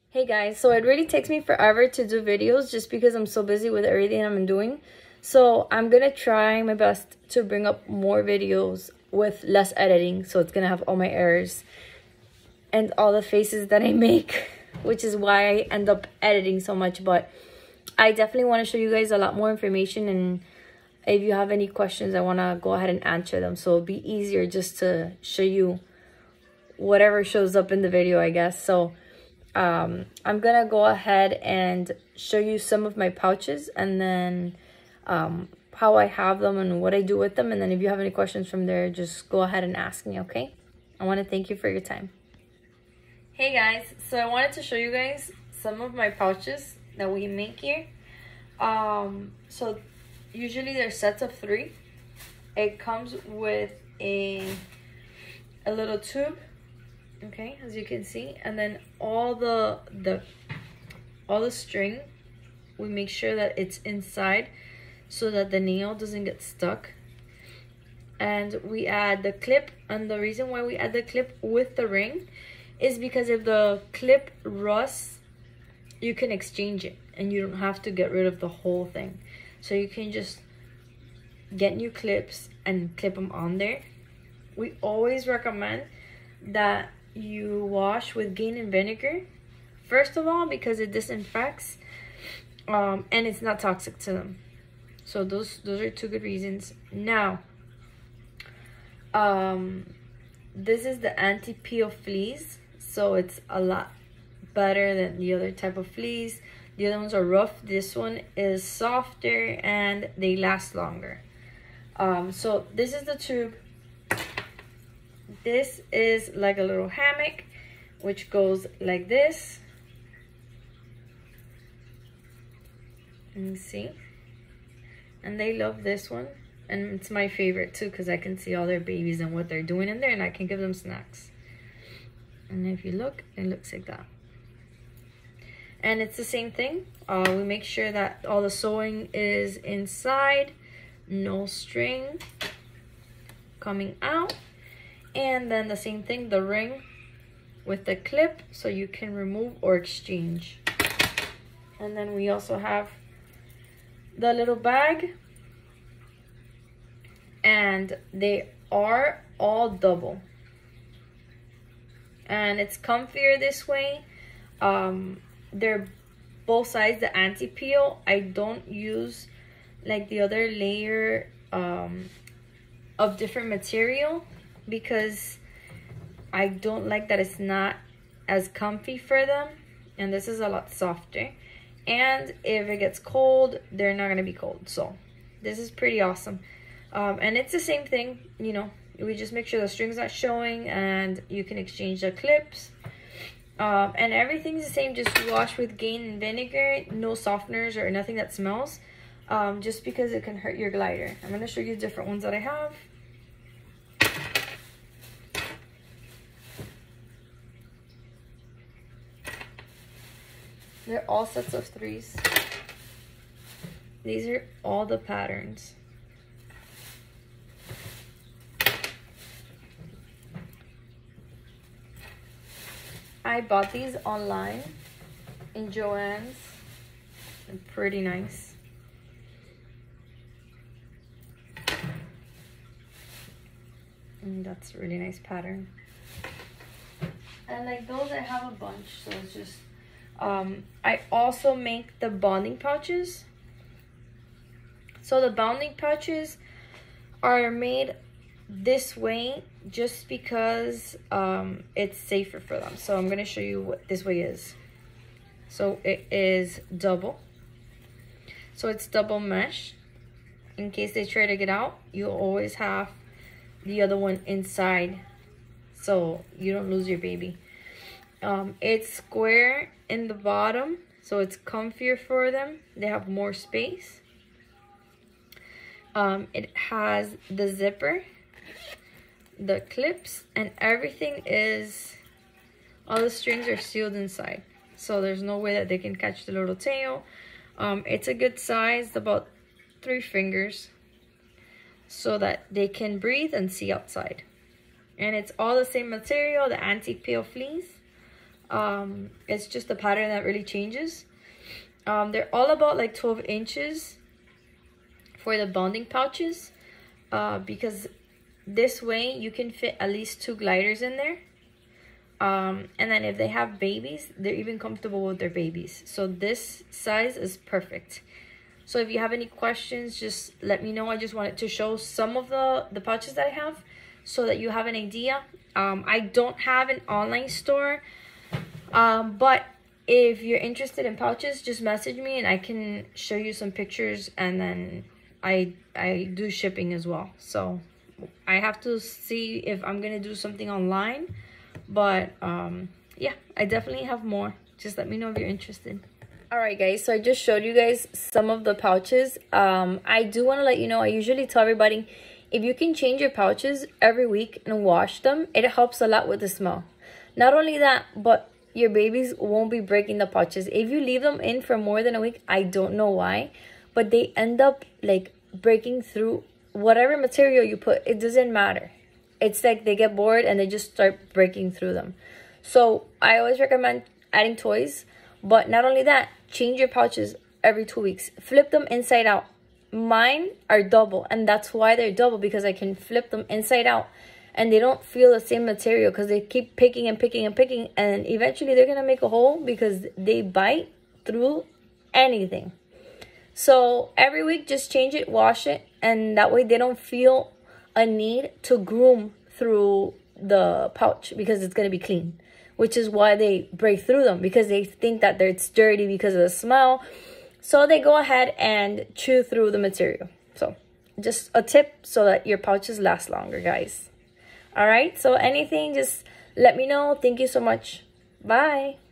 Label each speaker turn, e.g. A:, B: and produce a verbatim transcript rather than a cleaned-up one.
A: Hey guys, so it really takes me forever to do videos just because I'm so busy with everything I'm doing. So I'm gonna try my best to bring up more videos with less editing, so it's gonna have all my errors and all the faces that I make, which is why I end up editing so much. But I definitely want to show you guys a lot more information, and if you have any questions, I want to go ahead and answer them, so it'll be easier just to show you whatever shows up in the video, I guess. So um I'm gonna go ahead and show you some of my pouches, and then um how I have them and what I do with them, and then if you have any questions from there, just go ahead and ask me. Okay, I want to thank you for your time. Hey guys, so I wanted to show you guys some of my pouches that we make here. Um so usually they're sets of three. It comes with a a little tube, okay, as you can see, and then all the the all the string, we make sure that it's inside so that the nail doesn't get stuck. And we add the clip, and the reason why we add the clip with the ring is because if the clip rusts, you can exchange it and you don't have to get rid of the whole thing. So you can just get new clips and clip them on there. We always recommend that you wash with Gain and vinegar, first of all, because it disinfects, um, and it's not toxic to them. So those those are two good reasons. Now, um, this is the anti-peel fleece, so it's a lot better than the other type of fleece. The other ones are rough. This one is softer and they last longer. Um, so this is the tube. This is like a little hammock, which goes like this. You see, and they love this one, and it's my favorite too because I can see all their babies and what they're doing in there, and I can give them snacks. And if you look, it looks like that. And it's the same thing. Uh, we make sure that all the sewing is inside, no string coming out. And then the same thing, the ring with the clip, so you can remove or exchange. And then we also have the little bag, and they are all double, and it's comfier this way. Um, they're both sides, the anti-peel. I don't use like the other layer um, of different material, because I don't like that it's not as comfy for them, and this is a lot softer, and if it gets cold, they're not gonna be cold. So this is pretty awesome. Um, and it's the same thing, you know, we just make sure the string's not showing, and you can exchange the clips. Um, and everything's the same, just wash with Gain and vinegar, no softeners or nothing that smells, um, just because it can hurt your glider. I'm gonna show you different ones that I have. They're all sets of threes. These are all the patterns. I bought these online in Joann's. They're pretty nice. And that's a really nice pattern. And like those, I have a bunch, so it's just Um, I also make the bonding pouches. So the bonding pouches are made this way just because um, it's safer for them. So I'm going to show you what this way is. So it is double. So it's double mesh. In case they try to get out, you'll always have the other one inside, so you don't lose your baby. Um, it's square in the bottom, so it's comfier for them. They have more space. Um, it has the zipper, the clips, and everything is, all the strings are sealed inside. So there's no way that they can catch the little tail. Um, it's a good size, about three fingers, so that they can breathe and see outside. And it's all the same material, the anti-peel fleece. Um, it's just a pattern that really changes. Um, they're all about like twelve inches for the bonding pouches, uh, because this way you can fit at least two gliders in there. Um, and then if they have babies, they're even comfortable with their babies. So this size is perfect. So if you have any questions, just let me know. I just wanted to show some of the, the pouches that I have so that you have an idea. Um, I don't have an online store, um, but if you're interested in pouches, just message me and I can show you some pictures, and then I, I do shipping as well. So I have to see if I'm going to do something online. But um yeah, I definitely have more. Just let me know if you're interested. All right guys, so I just showed you guys some of the pouches. um I do want to let you know, I usually tell everybody, if you can change your pouches every week and wash them, it helps a lot with the smell. Not only that, but your babies won't be breaking the pouches. If you leave them in for more than a week, I don't know why, but they end up like breaking through whatever material you put. It doesn't matter. It's like they get bored and they just start breaking through them. So I always recommend adding toys. But not only that, change your pouches every two weeks. Flip them inside out. Mine are double, and that's why they're double, because I can flip them inside out. And they don't feel the same material because they keep picking and picking and picking. And eventually they're going to make a hole because they bite through anything. So every week, just change it, wash it. And that way they don't feel a need to groom through the pouch because it's going to be clean, which is why they break through them, because they think that it's dirty because of the smell. So they go ahead and chew through the material. So just a tip so that your pouches last longer, guys. All right, so anything, just let me know. Thank you so much. Bye.